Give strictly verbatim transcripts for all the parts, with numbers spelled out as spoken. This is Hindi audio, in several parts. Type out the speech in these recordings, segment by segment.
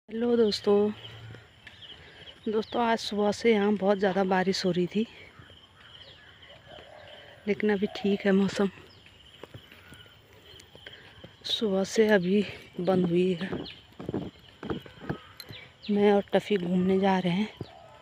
हेलो दोस्तों दोस्तों आज सुबह से यहाँ बहुत ज़्यादा बारिश हो रही थी, लेकिन अभी ठीक है मौसम। सुबह से अभी बंद हुई है। मैं और टफ़ी घूमने जा रहे हैं।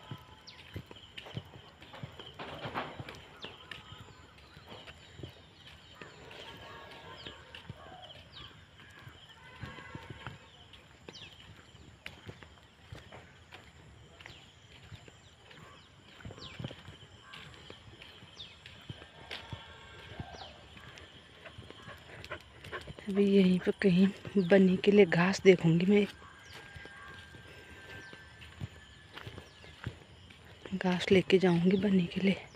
अभी यहीं पर कहीं बन्नी के लिए घास देखूंगी। मैं घास लेके जाऊंगी बन्नी के लिए।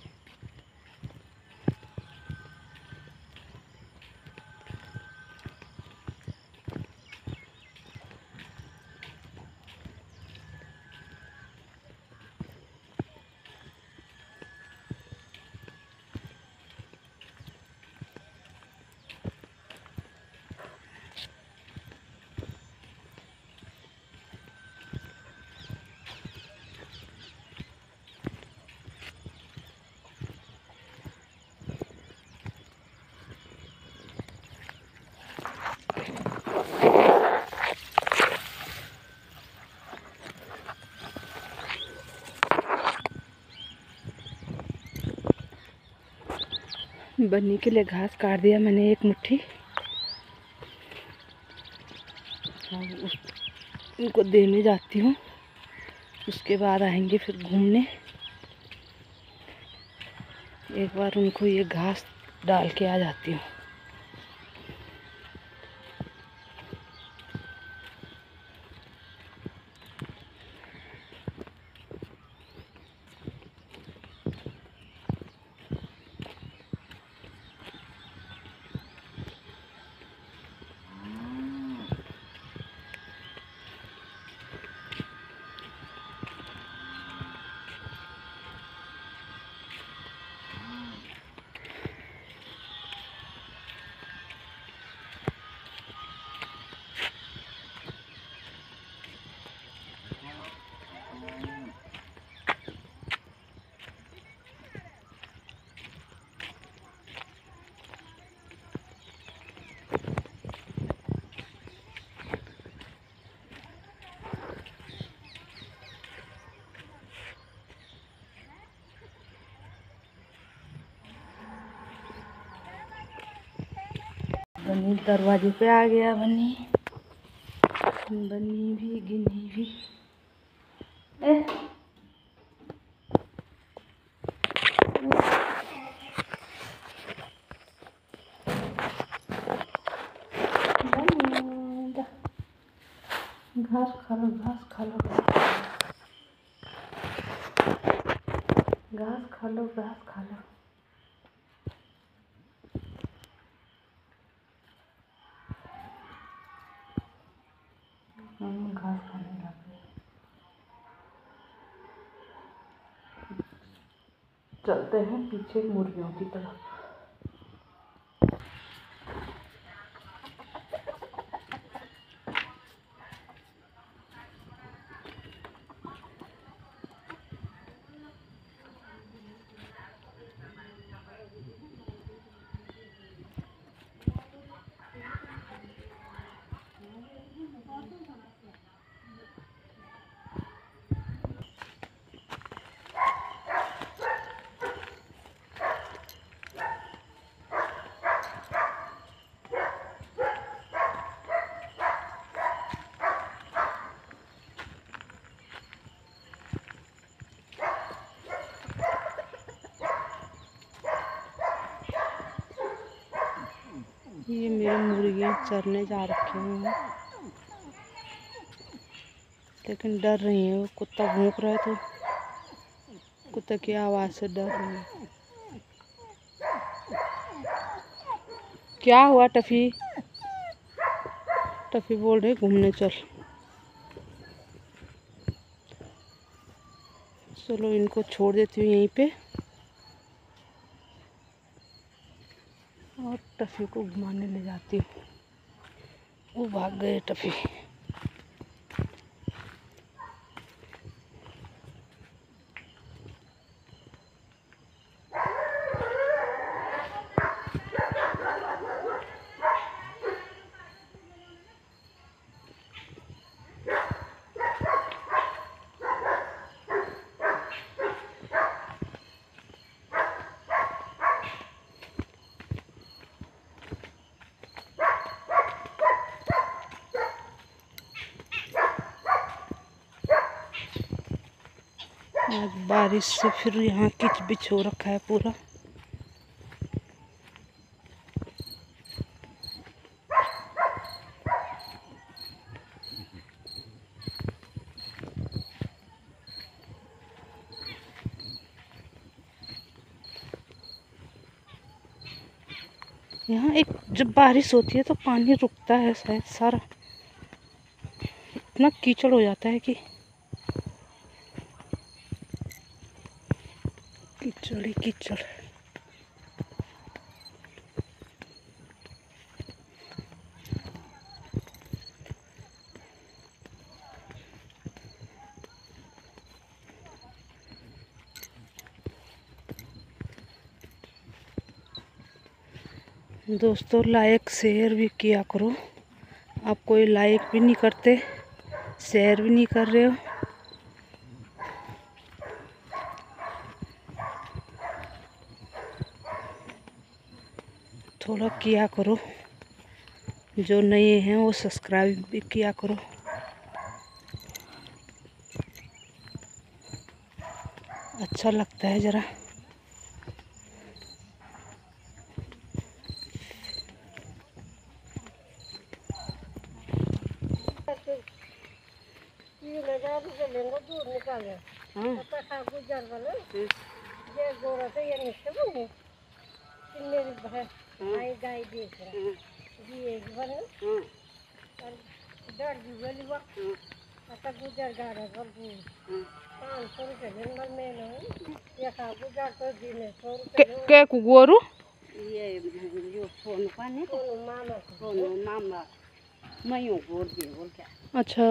बन्नी के लिए घास काट दिया मैंने एक मुट्ठी। अब उस उनको देने जाती हूँ। उसके बाद आएंगे फिर घूमने। एक बार उनको ये घास डाल के आ जाती हूँ। बन्नी दरवाजे पे आ गया। बन्नी बन्नी भी गिन्नी भी। ए घास खा लो, घास खा लो, घास खा लो, घास खा लो। हम घास खाने लग गए। चलते हैं पीछे मुर्गियों की तरफ। ये मेरी मुर्गियाँ चरने जा रखी हैं, लेकिन डर रही हैं। वो कुत्ता भौंक रहा है तो कुत्ते की आवाज़ से डर रही है। क्या हुआ टफ़ी? टफ़ी बोल रही घूमने चल। चलो इनको छोड़ देती हूँ यहीं पे और टफ़ी को घुमाने ले जाती हूँ। वो भाग गए टफ़ी। आज बारिश से फिर यहाँ किच बिच हो रखा है पूरा। यहाँ एक जब बारिश होती है तो पानी रुकता है शायद सारा, इतना कीचड़ हो जाता है कि कीचड़ ही कीचड़। दोस्तों लाइक शेयर भी किया करो, आप कोई लाइक भी नहीं करते, शेयर भी नहीं कर रहे हो। थोड़ा किया करो, जो नए हैं वो सब्सक्राइब भी किया करो। अच्छा लगता है ज़रा। दूध निकाले गुजर वाले ये गोरा से ये निकल बने मेरी भाई गाय देख रहा ये बन और डर भी वाली वक्त आता गुजर गाड़ा कर पाँच सौ रुपये दिन भर में ना ये खा गुजर तो दिन सौ रुपये क्या कुगोरू ये जो फोन पाने फोन मामा फोन मामा मैं यूँ गोर दे बोल क्या अच्छा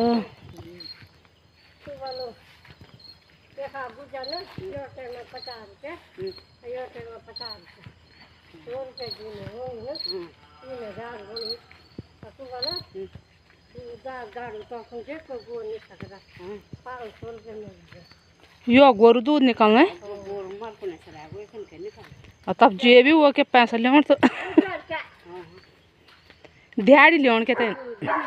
वालो देखा गुजर ना यो टाइम में पचास रुपये यो टाइम में पचास रुपये दो रुपये दिन हो ना तीन हजार होनी तू वाला तू दाल गाड़ी तो अपन जे को गोर नहीं सकता पाँच सौ रुपये मिल गए यो गोरू दूध निकालना है गोर मार को नहीं चला वो इतने के निकाल तब जे भी हुआ के पैसा ले तो दिहाड़ी ले के थे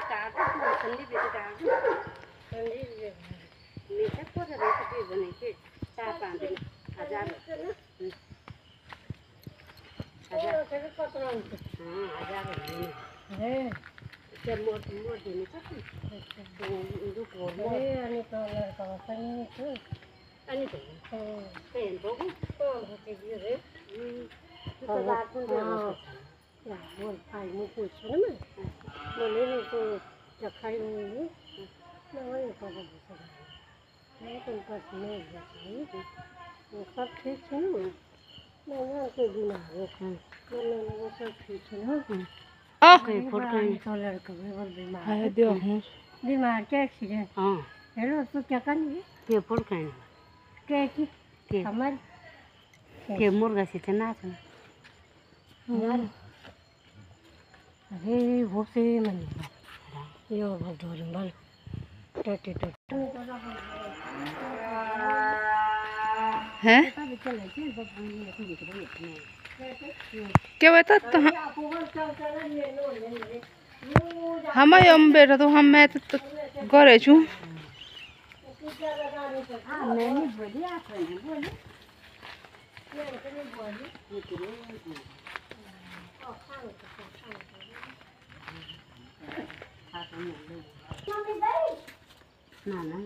सब ठीक है ना मैं कोई बिना वो मैं वो सब ठीक है ना आ कोई फोड़ कर तो लड़का वो बीमार है दियो हूं बीमार क्या एक्सीडेंट हां हेलो तो क्या करनी के फोड़ कर के की के हमार के मुर्गा से तना था यार अरे वो से मन यो भदोर बल टटे टटे है क्या बता तो हम हम बेटा तो हम मैं तो करे छू ना ना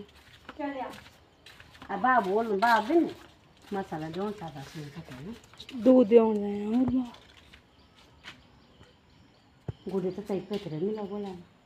अब बा बोल बा बिन मसाला जोन सा सा सुन सकते हैं दूध देने हैं और गुड़े तो चाहिए पे तेरे मिला बोला